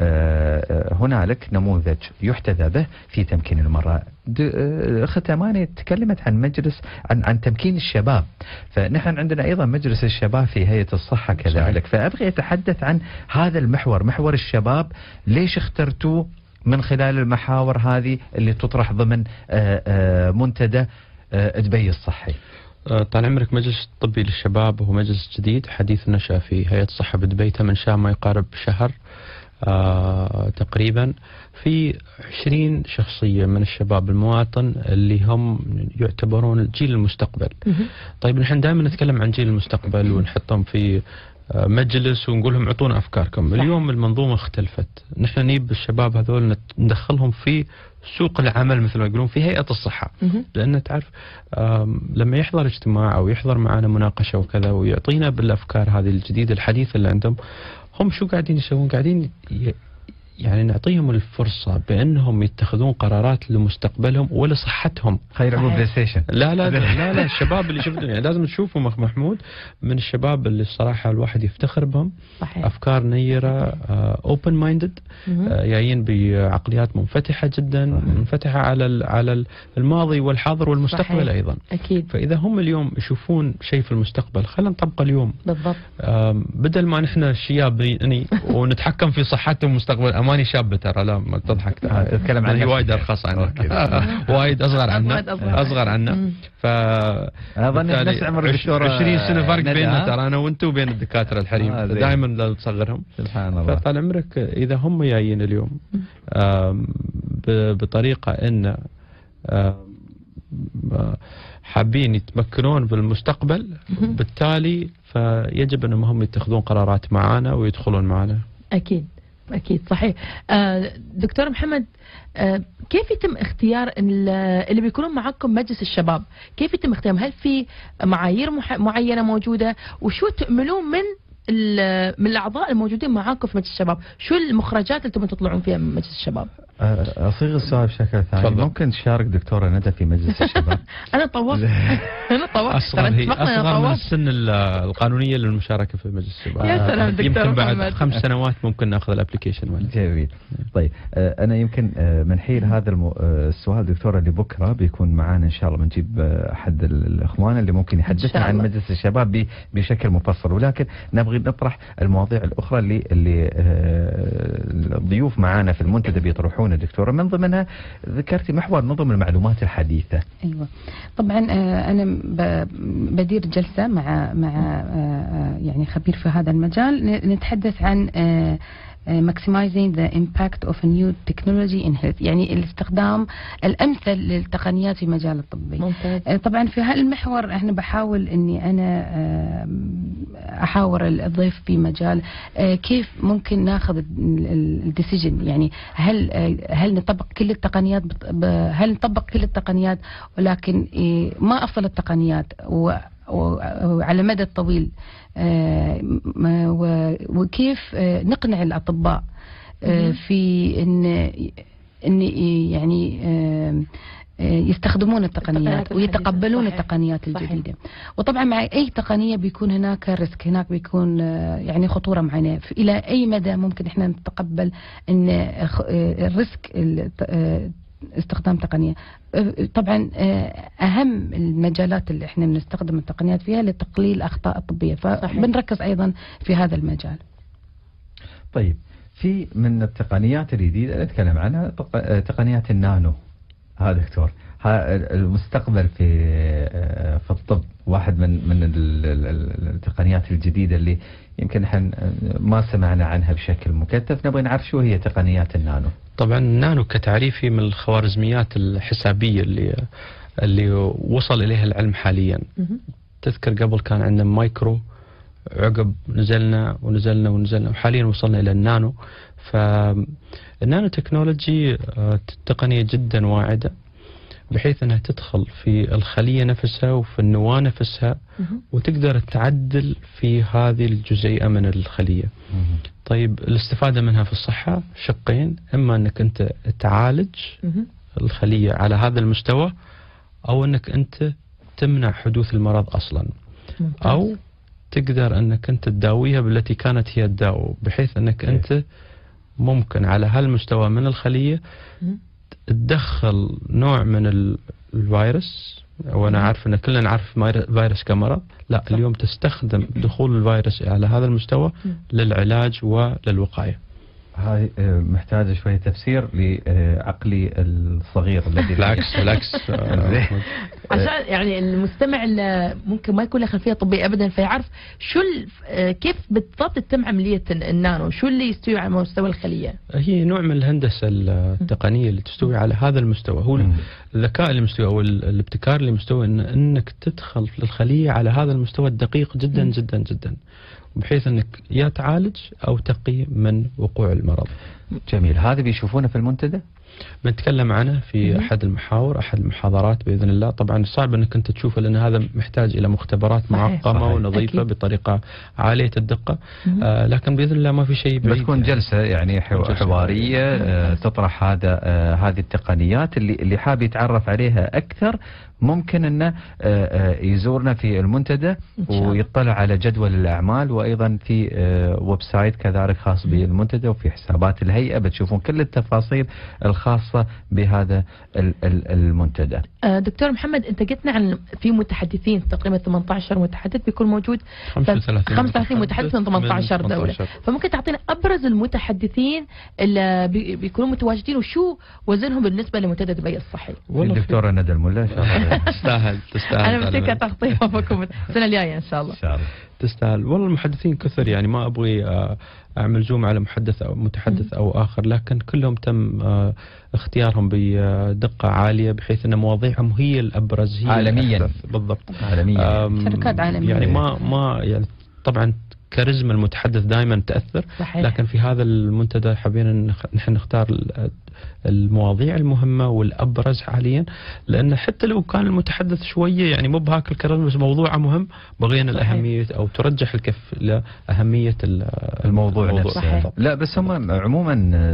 هنالك نموذج يحتذى به في تمكين المرأة. أخت أماني تكلمت عن مجلس عن عن تمكين الشباب، فنحن عندنا أيضا مجلس الشباب في هيئة الصحة كذلك، فأبغي أتحدث عن هذا المحور، محور الشباب. ليش اخترتوه من خلال المحاور هذه اللي تطرح ضمن منتدى دبي الصحي؟ طال عمرك مجلس طبي للشباب هو مجلس جديد حديث نشأ في هيئة الصحة بدبي، تمنشأ ما يقارب شهر آه تقريبا، في عشرين شخصية من الشباب المواطن اللي هم يعتبرون جيل المستقبل. طيب نحن دائما نتكلم عن جيل المستقبل ونحطهم في مجلس ونقول لهم اعطونا افكاركم. اليوم المنظومه اختلفت، نحن نجيب الشباب هذول ندخلهم في سوق العمل مثل ما يقولون في هيئه الصحه، لان تعرف لما يحضر اجتماع او يحضر معنا مناقشه وكذا ويعطينا بالافكار هذه الجديده الحديثه اللي عندهم، هم شو قاعدين يسوون؟ قاعدين يعني نعطيهم الفرصة بأنهم يتخذون قرارات لمستقبلهم ولصحتهم. خير أبو بلاي ستيشن. لا لا لا لا الشباب اللي شفتهم يعني لازم تشوفهم أخ محمود، من الشباب اللي الصراحة الواحد يفتخر بهم. صحيح. أفكار نيرة، اوبن مايندد، جايين بعقليات منفتحة جدا، منفتحة على على الماضي والحاضر والمستقبل. صحيح. أيضا أكيد. فإذا هم اليوم يشوفون شيء في المستقبل خلينا نطبقه اليوم. بالضبط. بدل ما نحن الشياب يعني ونتحكم في صحتهم ومستقبل. أماني شاب ترى، لا ما تضحك، تتكلم عن وايد ارخص عنا وايد اصغر عنا اصغر عنا ف اظن نفس عمر الدكتور عشرين سنه فرق بيننا ترى انا وانت وبين الدكاتره الحريم. آه دائما لا تصغرهم. سبحان الله. فطال عمرك اذا هم جايين اليوم بطريقه ان حابين يتمكنون بالمستقبل، بالتالي فيجب انهم هم يتخذون قرارات معنا ويدخلون معنا. اكيد أكيد صحيح. آه دكتور محمد، آه كيف يتم اختيار اللي بيكونون معكم مجلس الشباب؟ كيف يتم اختيارهم؟ هل في معايير معينة موجودة؟ وشو تأملون من من الأعضاء الموجودين معاكم في مجلس الشباب؟ شو المخرجات اللي تبون تطلعون فيها من مجلس الشباب؟ أصيغ السؤال بشكل ثاني. ممكن تشارك دكتورة ندى في مجلس الشباب؟ أنا طوفت أنا طوفت أصغر هي أصغر من السن القانونية للمشاركة في مجلس الشباب. يا سلام دكتور يمكن بعد محمد. خمس سنوات ممكن نأخذ الابليكيشن. جميل. طيب أنا يمكن من حيل هذا السؤال دكتورة اللي بكرة بيكون معانا إن شاء الله بنجيب أحد الإخوان اللي ممكن يحدثنا عن مجلس الشباب بشكل مفصل، ولكن نبغي نطرح المواضيع الأخرى اللي اللي الضيوف معانا في المنتدى بيطرحون دكتورة، من ضمنها ذكرتي محور نظم المعلومات الحديثة. ايوه طبعا انا بدير جلسة مع مع يعني خبير في هذا المجال، نتحدث عن maximizing the impact of a new technology in health، يعني الاستخدام الامثل للتقنيات في مجال الطبي. ممتاز. طبعا في هالمحور احنا بحاول اني انا احاور الضيف في مجال كيف ممكن ناخذ الديسيجن، يعني هل هل نطبق كل التقنيات، هل نطبق كل التقنيات ولكن ما افضل التقنيات وعلى مدى الطويل، وكيف نقنع الأطباء في إن إن يعني يستخدمون التقنيات ويتقبلون صحيح. التقنيات صحيح. الجديدة. وطبعا مع أي تقنية بيكون هناك ريسك، هناك بيكون يعني خطورة معينة. إلى أي مدى ممكن إحنا نتقبل أن الريسك استخدام تقنية؟ طبعا أهم المجالات اللي إحنا بنستخدم التقنيات فيها لتقليل الأخطاء الطبية، فبنركز أيضا في هذا المجال. طيب، في من التقنيات الجديدة نتكلم عنها تقنيات النانو. ها دكتور، المستقبل في في الطب واحد من من التقنيات الجديدة اللي يمكن احنا ما سمعنا عنها بشكل مكثف. نبغى نعرف شو هي تقنيات النانو. طبعا النانو كتعريفي من الخوارزميات الحسابية اللي اللي وصل إليها العلم حاليا. تذكر قبل كان عندنا مايكرو، عقب نزلنا ونزلنا ونزلنا وحاليا وصلنا إلى النانو. فالنانو تكنولوجي تقنية جدا واعدة، بحيث أنها تدخل في الخلية نفسها وفي النواة نفسها وتقدر تعدل في هذه الجزيئة من الخلية. طيب، الاستفادة منها في الصحة شقين: إما أنك أنت تعالج الخلية على هذا المستوى، أو أنك أنت تمنع حدوث المرض أصلا، أو تقدر أنك أنت تداويها بالتي كانت هي تداوي، بحيث أنك أنت ممكن على هالمستوى من الخلية تدخل نوع من الفيروس. وانا عارف ان كلنا نعرف فيروس كمرض، لا اليوم تستخدم دخول الفيروس على هذا المستوى للعلاج وللوقاية. هاي محتاجة شوية تفسير لعقلي الصغير الذي بالعكس بالعكس عشان يعني المستمع اللي ممكن ما يكون له خلفية طبية أبدا فيعرف شو كيف بالضبط تتم عملية النانو، شو اللي يستوي على مستوى الخلية. هي نوع من الهندسة التقنية اللي تستوي على هذا المستوى، هو الذكاء اللي مستوي أو الابتكار اللي مستوي إن إنك تدخل في الخلية على هذا المستوى الدقيق جدا جدا جدا، بحيث أنك يا تعالج أو تقي من وقوع المرض. جميل. هذا بيشوفونه في المنتدى؟ بنتكلم عنه في أحد المحاور، أحد المحاضرات بإذن الله. طبعا صعب أنك أنت تشوفه لأن هذا محتاج إلى مختبرات معقمة صحيح. ونظيفة أكيد. بطريقة عالية الدقة. آه لكن بإذن الله ما في شيء بعيد. بتكون يعني جلسة يعني حوارية آه تطرح هذا آه هذه التقنيات اللي اللي حاب يتعرف عليها أكثر ممكن أنه يزورنا في المنتدى ويطلع على جدول الأعمال، وأيضا في ويب سايت كذلك خاص بالمنتدى، وفي حسابات الهيئة بتشوفون كل التفاصيل الخاصة بهذا المنتدى. دكتور محمد، أنت قلتنا عن في متحدثين تقريبا ثمانية عشر متحدث بيكون موجود، خمسة وثلاثين متحدث من ثمانية عشر دولة، فممكن تعطينا أبرز المتحدثين اللي بيكونوا متواجدين وشو وزنهم بالنسبة لمنتدى دبي الصحي؟ الدكتورة ندى الملا إن شاء الله. تستاهل تستاهل. أنا بفتكر تغطية وفكم السنة الجاية إن شاء الله. إن شاء الله. تستاهل. والله المحدثين كثر، يعني ما أبغي أعمل زوم على محدث أو متحدث أو آخر، لكن كلهم تم اختيارهم بدقة عالية، بحيث أن مواضيعهم هي الأبرز، هي عالميا. بالضبط. عالميا. شركات عالمية. يعني ما ما يعني طبعا كاريزما المتحدث دائما تأثر، صحيح. لكن في هذا المنتدى حبينا نحن نختار المواضيع المهمة والأبرز حاليا، لأن حتى لو كان المتحدث شوية يعني مو بهاك الكلام بس موضوعه مهم، بغينا الأهمية أو ترجح الكف لأهمية الموضوع نفسه. لا بس هم عموما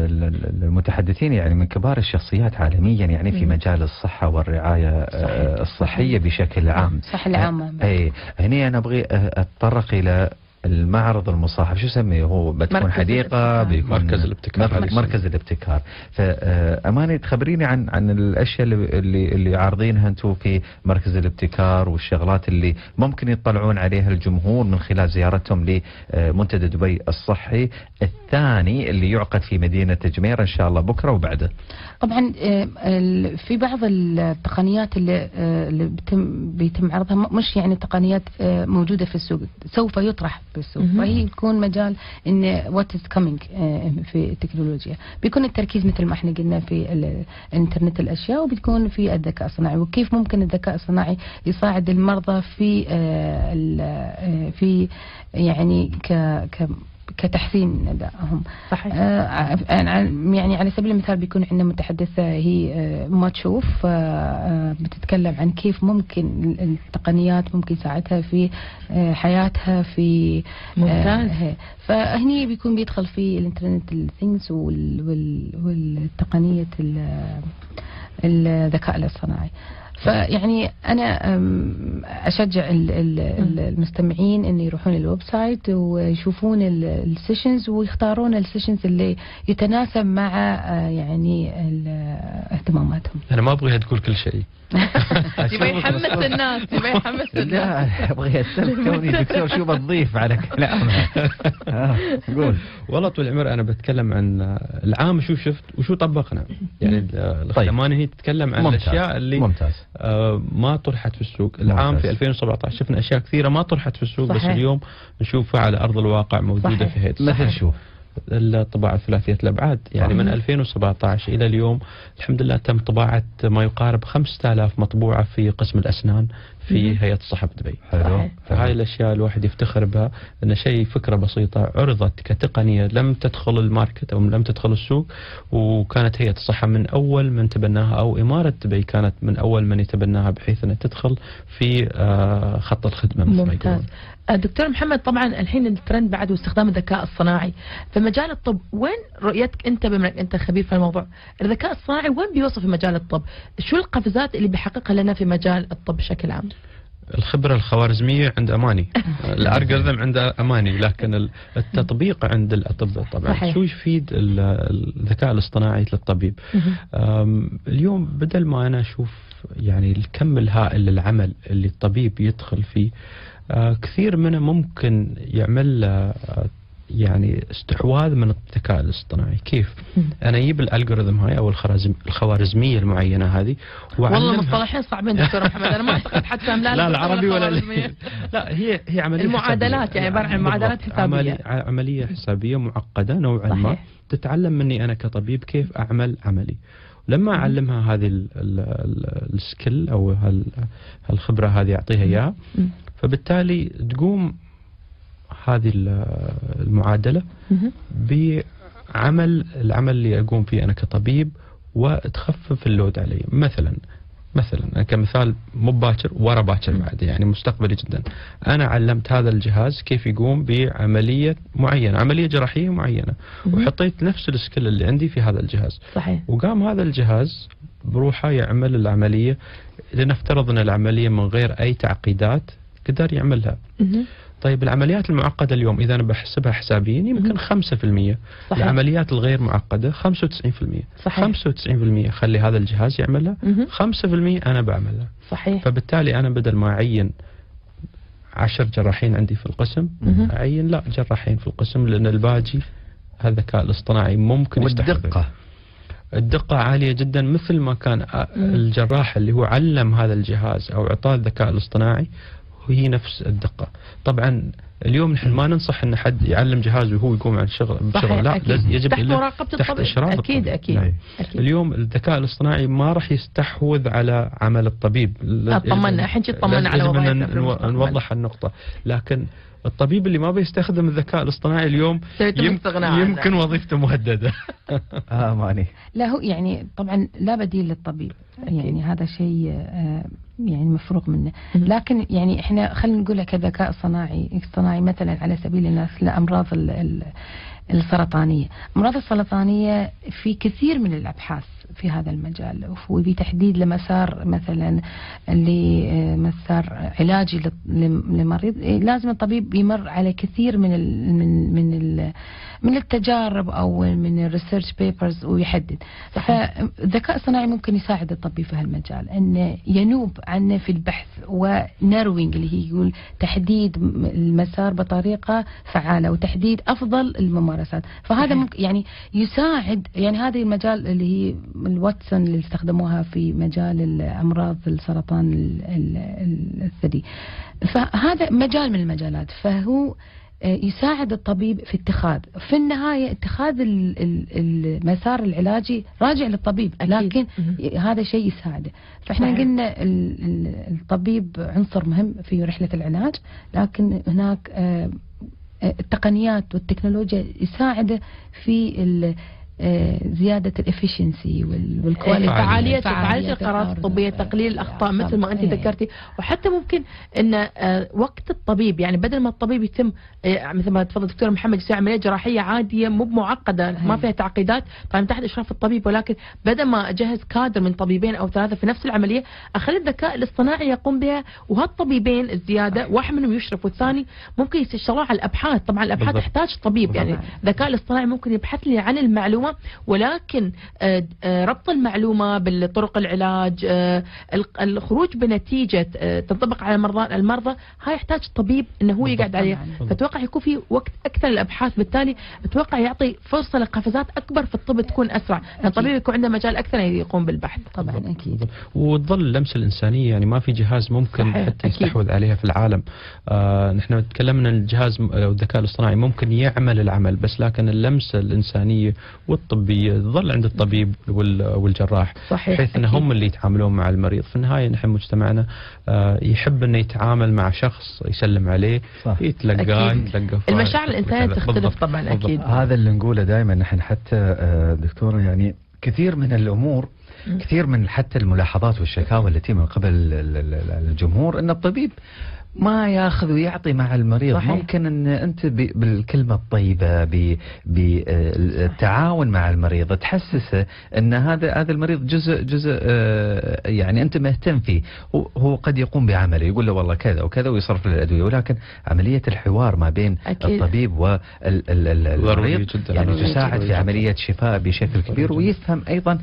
المتحدثين يعني من كبار الشخصيات عالميا يعني في مجال الصحة والرعاية صحيح. الصحية بشكل عام. الصحة العامة. أي هنا أنا أبغي أتطرق إلى المعرض المصاحب، شو سميه هو؟ بتكون حديقة، بيكون مركز الابتكار. مركز الابتكار. فأماني تخبريني عن عن الأشياء اللي اللي عارضينها أنتم في مركز الابتكار، والشغلات اللي ممكن يطلعون عليها الجمهور من خلال زيارتهم لمنتدى دبي الصحي الثاني اللي يعقد في مدينة جميرة إن شاء الله بكرة وبعده. طبعا في بعض التقنيات اللي اللي بيتم بيتم عرضها مش يعني تقنيات موجودة في السوق، سوف يطرح بالسوق، فهي يكون مجال ان وات از كامينج في التكنولوجيا. بيكون التركيز مثل ما احنا قلنا في الانترنت الاشياء، وبتكون في الذكاء الصناعي، وكيف ممكن الذكاء الصناعي يساعد المرضى في في يعني ك ك كتحسين أدائهم. صحيح. آه يعني على سبيل المثال بيكون عندنا متحدثة هي آه ما تشوف آه بتتكلم عن كيف ممكن التقنيات ممكن تساعدها في آه حياتها في ممتاز. آه فهني بيكون بيدخل في الانترنت الثينجز والتقنية الذكاء الاصطناعي. فيعني أنا أشجع المستمعين أن يروحون الويب سايت ويشوفون السيشنز ويختارون السيشنز اللي يتناسب مع يعني اهتماماتهم. أنا ما أبغيها تقول كل شيء. يبغى يحمس الناس، يبغى يحمس الناس. لا أبغى أسألك كوني دكتور شو بتضيف على كلامها؟ قول. والله طول العمر أنا بتكلم عن العام شو شفت وشو طبقنا. يعني الخدمانة هي تتكلم عن الأشياء اللي ممتاز. ما طرحت في السوق. العام في ألفين وسبعة عشر شفنا أشياء كثيرة ما طرحت في السوق. صحيح. بس اليوم نشوفها على أرض الواقع موجودة. صحيح. في هيد. مثل شو؟ الطباعة ثلاثية الأبعاد. يعني من ألفين وسبعة عشر إلى اليوم الحمد لله تم طباعة ما يقارب خمسة آلاف مطبوعة في قسم الأسنان في هيئة الصحة بدبي. حلو. فهاي الأشياء الواحد يفتخر بها، أن شيء فكرة بسيطة عرضت كتقنية لم تدخل الماركت أو لم تدخل السوق، وكانت هيئة الصحة من أول من تبناها، أو إمارة دبي كانت من أول من يتبناها بحيث أنها تدخل في خط الخدمة. ممتاز. دكتور محمد، طبعا الحين الترند بعد واستخدام الذكاء الصناعي في مجال الطب، وين رؤيتك انت بما انك انت خبير في الموضوع؟ الذكاء الصناعي وين بيوصل في مجال الطب؟ شو القفزات اللي بيحققها لنا في مجال الطب بشكل عام؟ الخبرة الخوارزمية عند أماني، الألجوريثم عند أماني، لكن التطبيق عند الأطباء طبعا. صحيح. شو يفيد الذكاء الاصطناعي للطبيب؟ اليوم بدل ما أنا أشوف يعني الكم الهائل للعمل اللي الطبيب يدخل فيه، آه كثير منه ممكن يعمل آه يعني استحواذ من الذكاء الاصطناعي. كيف؟ انا اجيب الالجوريثم هاي او الخوارزميه المعينه هذه واعلمها. والله مصطلحين صعبين دكتور محمد، انا ما اعتقد حد فهم لا لا العربي ولا لا هي هي عمليه المعادلات، يعني عباره عن معادلات حسابيه. عملية, عمليه حسابيه معقده نوعا ما، تتعلم مني انا كطبيب كيف اعمل عملي. لما اعلمها هذه السكيل او هالخبره هذه اعطيها اياها، فبالتالي تقوم هذه المعادلة بعمل العمل اللي أقوم فيه أنا كطبيب وتخفف اللود علي. مثلا مثلا كمثال مو باكر ورا باكر بعد، يعني مستقبلي جدا، أنا علمت هذا الجهاز كيف يقوم بعملية معينة، عملية جراحية معينة، وحطيت نفس السكيل اللي عندي في هذا الجهاز. صحيح. وقام هذا الجهاز بروحه يعمل العملية، لنفترض أن العملية من غير أي تعقيدات قدر يعملها. طيب العمليات المعقدة اليوم إذا أنا بحسبها حسابيا يمكن خمسة في المية. صحيح. العمليات الغير معقدة خمسة وتسعين في المية. صحيح. خمسة وتسعين في المية خلي هذا الجهاز يعملها، خمسة في المية أنا بعملها. صحيح. فبالتالي أنا بدل ما أعين عشر جراحين عندي في القسم، أعين لا جراحين في القسم، لأن الباقي الذكاء الاصطناعي ممكن يستحوذ. والدقة الدقة عالية جدا، مثل ما كان الجراح اللي هو علم هذا الجهاز أو أعطاه الذكاء الاصطناعي هي نفس الدقة. طبعا اليوم نحن ما ننصح ان حد يعلم جهاز وهو يقوم عن شغل بشغل، لا لازم يجب تحت مراقبة تحت الطبيب. إشراف أكيد الطبيب. أكيد. أكيد. اليوم الذكاء الاصطناعي ما راح يستحوذ على عمل الطبيب. اطمنا الحين اطمنا على وضعيتنا، نوضح النقطة. لكن الطبيب اللي ما بيستخدم الذكاء الاصطناعي اليوم يمكن, يمكن وظيفته مهددة. آه ماني. لا هو يعني طبعا لا بديل للطبيب، يعني هذا شيء يعني مفروغ منه. لكن يعني احنا خلينا نقول كذكاء صناعي اصطناعي مثلا على سبيل الناس لأمراض السرطانية. أمراض السرطانية في كثير من الأبحاث في هذا المجال، وبتحديد لمسار مثلا لمسار علاجي لمريض، لازم الطبيب يمر على كثير من ال من من ال من التجارب او من الريسيرش بيبرز ويحدد. فالذكاء الصناعي ممكن يساعد الطبيب في هالمجال انه ينوب عنه في البحث وناروينج، اللي هي يقول تحديد المسار بطريقه فعاله وتحديد افضل الممارسات. فهذا ممكن يعني يساعد، يعني هذه المجال اللي هي الواتسون اللي استخدموها في مجال الامراض السرطان الثدي، فهذا مجال من المجالات. فهو يساعد الطبيب في اتخاذ في النهاية اتخاذ المسار العلاجي راجع للطبيب، لكن هذا شيء يساعده. فاحنا قلنا الطبيب عنصر مهم في رحلة العلاج، لكن هناك التقنيات والتكنولوجيا يساعده في زيادة الافشنسي والكواليتي، فعالية فعالية القرارات الطبية، تقليل الأخطاء مثل ما أنت ذكرتي. وحتى ممكن أن وقت الطبيب، يعني بدل ما الطبيب يتم مثل ما تفضل دكتور محمد يسوي عملية جراحية عادية مو معقدة ما فيها تعقيدات طبعا تحت إشراف الطبيب، ولكن بدل ما أجهز كادر من طبيبين أو ثلاثة في نفس العملية أخلي الذكاء الاصطناعي يقوم بها، وهالطبيبين الزيادة واحد منهم يشرف والثاني ممكن يشتغلون على الأبحاث. طبعا الأبحاث تحتاج طبيب، يعني الذكاء الاصطناعي ممكن يبحث لي عن المعلومة، ولكن ربط المعلومة بالطرق العلاج، الخروج بنتيجة تنطبق على المرضى المرضى هاي يحتاج طبيب انه هو يقعد عليه. فتوقع يكون في وقت اكثر للابحاث، بالتالي اتوقع يعطي فرصة لقفزات اكبر في الطب تكون اسرع، لان الطبيب يكون عنده مجال اكثر يقوم بالبحث. طبعا اكيد. وتظل اللمسة الانسانية، يعني ما في جهاز ممكن حتى يستحوذ عليها في العالم. آه نحن تكلمنا الجهاز او الذكاء الاصطناعي ممكن يعمل العمل، بس لكن اللمسة الانسانية والطبية تظل عند الطبيب والجراح، صحيح، بحيث ان هم اللي يتعاملون مع المريض. في النهايه نحن مجتمعنا يحب انه يتعامل مع شخص، يسلم عليه، يتلقاه يتلقى المشاعر الانسانيه تختلف طبعا. اكيد هذا اللي نقوله دائما نحن حتى دكتوره، يعني كثير من الامور، كثير من حتى الملاحظات والشكاوى التي من قبل الجمهور ان الطبيب ما ياخذ ويعطي مع المريض. صحيح. ممكن ان انت بالكلمه الطيبه بالتعاون مع المريض تحسسه ان هذا هذا المريض جزء جزء يعني انت مهتم فيه. هو قد يقوم بعمله يقول له والله كذا وكذا ويصرف له الادويه، ولكن عمليه الحوار ما بين أكيد. الطبيب والمريض يعني تساعد في عمليه شفاء بشكل كبير، ويفهم ايضا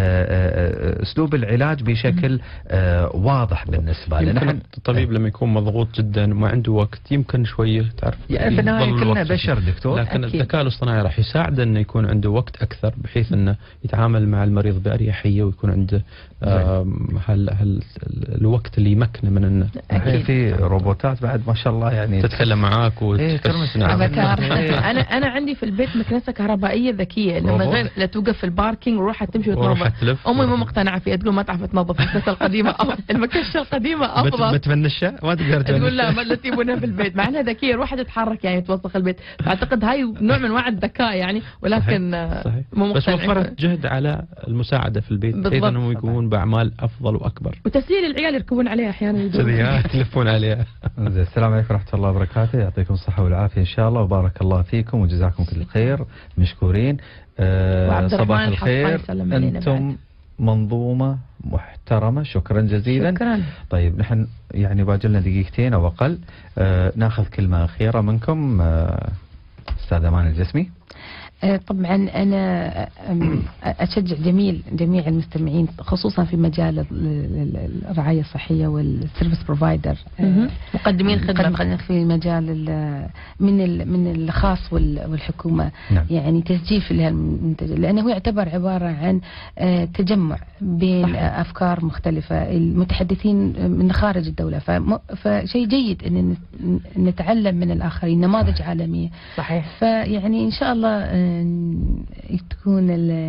اسلوب العلاج بشكل واضح بالنسبه له. الطبيب لما يكون مضغوط جدا وما عنده وقت يمكن شويه تعرف يعني في النهايه كلنا بشر دكتور، لكن أكيد. الذكاء الاصطناعي راح يساعده انه يكون عنده وقت اكثر، بحيث انه يتعامل مع المريض باريحيه ويكون عنده هال هال الوقت اللي يمكنه من انه في روبوتات بعد ما شاء الله يعني تتكلم معاك وتحس. نعم. انا انا عندي في البيت مكنسه كهربائيه ذكيه، لما غير لا توقف في الباركينج وروح تمشي وتنظف. امي مو مقتنعه فيها، تقول ما تعرف تنظف المكنسه القديمه المكنسه القديمه افضل. بتفنشها ما تقدر تقول لا ما تجيبونها في البيت، مع انها ذكيه روح تتحرك يعني توسخ البيت. فاعتقد هاي نوع من انواع الذكاء يعني، ولكن صحيح. مو بس وفرت جهد على المساعده في البيت بحيث انهم يقومون باعمال افضل واكبر، وتسليل العيال يركبون عليها احيانا يلفون عليها. السلام عليكم ورحمه الله وبركاته، يعطيكم الصحه والعافيه ان شاء الله، وبارك الله فيكم وجزاكم كل خير، مشكورين. أه صباح الخير، انتم منظومة محترمة، شكرا جزيلا. شكرا. طيب نحن يعني باقي لنا دقيقتين او اقل، آه ناخذ كلمة اخيرة منكم آه استاذ امان الجسمي. طبعا أنا أشجع جميل جميع المستمعين خصوصا في مجال الرعاية الصحية والسيرفيس بروفايدر، مقدمين خدمة في مجال من من الخاص والحكومة. نعم. يعني تسجيل لهالمنتج، لأنه يعتبر عبارة عن تجمع بين صحيح. أفكار مختلفة المتحدثين من خارج الدولة، فشيء جيد أن نتعلم من الآخرين نماذج صحيح. عالمية. صحيح. فيعني إن شاء الله تكون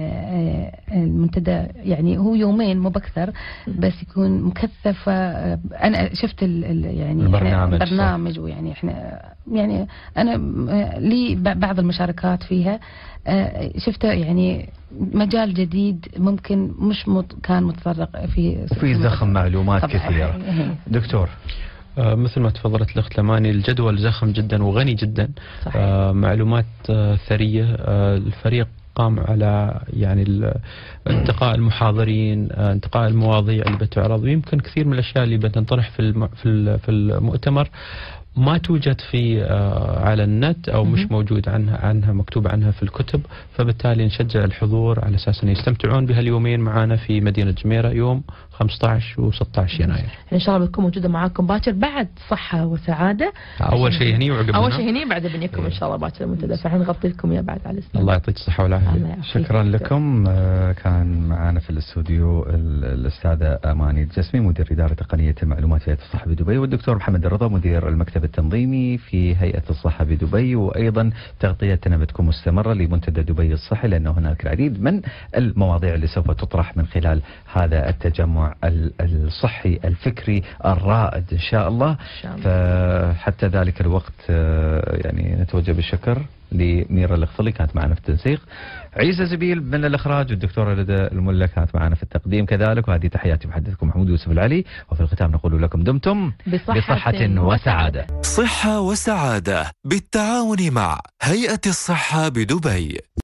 المنتدى يعني هو يومين مو بأكثر، بس يكون مكثف. أنا شفت ال يعني البرنامج, البرنامج ويعني إحنا يعني أنا لي بعض المشاركات فيها، شفته يعني مجال جديد ممكن مش مت كان متفرق فيه، وفي زخم معلومات كثيرة. دكتور آه مثل ما تفضلت الأخت لماني، الجدول زخم جدا وغني جدا. آه معلومات آه ثرية. آه الفريق قام على يعني انتقاء المحاضرين، آه انتقاء المواضيع اللي بتعرض، ويمكن كثير من الأشياء اللي بتنطرح في الم في في المؤتمر ما توجد في آه على النت او مش موجود عنها عنها مكتوب عنها في الكتب، فبالتالي نشجع الحضور على اساس ان يستمتعون بهاليومين معنا في مدينة جميرة يوم خمسة عشر وستة عشر يناير. ان شاء الله بتكون موجوده معاكم باكر بعد صحه وسعاده. اول شيء هني وعقب اول شيء هني بعد بنيكم ان شاء الله باكر المنتدى، فحنغطي لكم يا بعد على السلامه. الله يعطيك الصحه والعافيه. شكرا لكم. كان معنا في الاستوديو الاستاذه اماني الجسمي مدير اداره تقنيه المعلومات في هيئه الصحه بدبي، والدكتور محمد الرضا مدير المكتب التنظيمي في هيئه الصحه بدبي. وايضا تغطيتنا بتكون مستمره لمنتدى دبي الصحي، لانه هناك العديد من المواضيع اللي سوف تطرح من خلال هذا التجمع الصحي الفكري الرائد إن شاء الله. فحتى ذلك الوقت يعني نتوجه بالشكر لميرا الغفلي كانت معنا في التنسيق، عيسى زبيل من الإخراج، والدكتورة لدى الملا كانت معنا في التقديم كذلك. وهذه تحياتي محدثكم محمود يوسف العلي، وفي الختام نقول لكم دمتم بصحة, بصحة وسعادة. صحة وسعادة بالتعاون مع هيئة الصحة بدبي.